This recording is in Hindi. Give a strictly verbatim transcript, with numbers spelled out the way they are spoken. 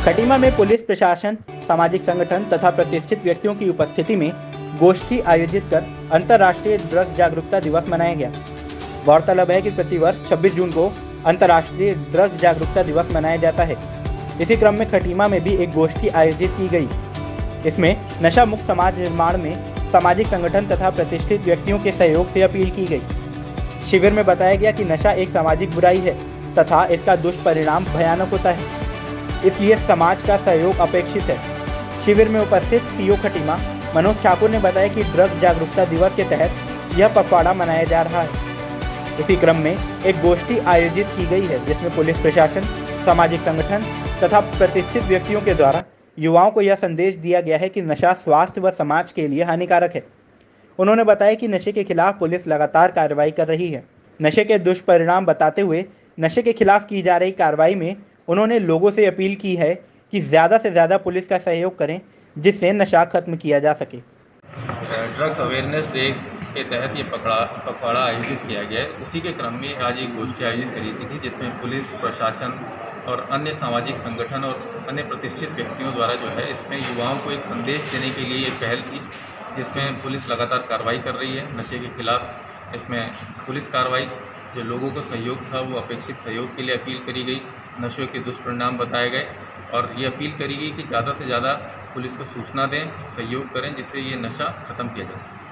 खटीमा में पुलिस प्रशासन, सामाजिक संगठन तथा प्रतिष्ठित व्यक्तियों की उपस्थिति में गोष्ठी आयोजित कर अंतर्राष्ट्रीय ड्रग्स जागरूकता दिवस मनाया गया। गौरतलब है कि प्रतिवर्ष छब्बीस जून को अंतर्राष्ट्रीय ड्रग्स जागरूकता दिवस मनाया जाता है। इसी क्रम में खटीमा में भी एक गोष्ठी आयोजित की गई। इसमें नशा मुक्त समाज निर्माण में सामाजिक संगठन तथा प्रतिष्ठित व्यक्तियों के सहयोग से अपील की गई। शिविर में बताया गया कि नशा एक सामाजिक बुराई है तथा इसका दुष्परिणाम भयानक होता है, इसलिए समाज का सहयोग अपेक्षित है। शिविर में उपस्थित सीओ खटीमा मनोज ठाकुर ने बताया कि ड्रग्स जागरूकता दिवस के तहत यह पखवाड़ा मनाया जा रहा है। इसी क्रम में एक गोष्ठी आयोजित की गई है, जिसमें पुलिस प्रशासन, सामाजिक संगठन तथा प्रतिष्ठित व्यक्तियों के द्वारा युवाओं को यह संदेश दिया गया है कि नशा स्वास्थ्य व समाज के लिए हानिकारक है। उन्होंने बताया कि नशे के खिलाफ पुलिस लगातार कार्रवाई कर रही है। नशे के दुष्परिणाम बताते हुए नशे के खिलाफ की जा रही कार्रवाई में उन्होंने लोगों से अपील की है कि ज़्यादा से ज़्यादा पुलिस का सहयोग करें, जिससे नशा खत्म किया जा सके। ड्रग्स अवेयरनेस डे के तहत ये पकड़ा पखवाड़ा आयोजित किया गया है। उसी के क्रम में आज एक गोष्ठी आयोजित करी थी, जिसमें पुलिस प्रशासन और अन्य सामाजिक संगठन और अन्य प्रतिष्ठित व्यक्तियों द्वारा जो है इसमें युवाओं को एक संदेश देने के लिए एक पहल की, जिसमें पुलिस लगातार कार्रवाई कर रही है नशे के खिलाफ। इसमें पुलिस कार्रवाई जो लोगों को सहयोग था वो अपेक्षित सहयोग के लिए अपील करी गई, नशे के दुष्परिणाम बताए गए और ये अपील करी गई कि ज़्यादा से ज़्यादा पुलिस को सूचना दें, सहयोग करें, जिससे ये नशा ख़त्म किया जा सके।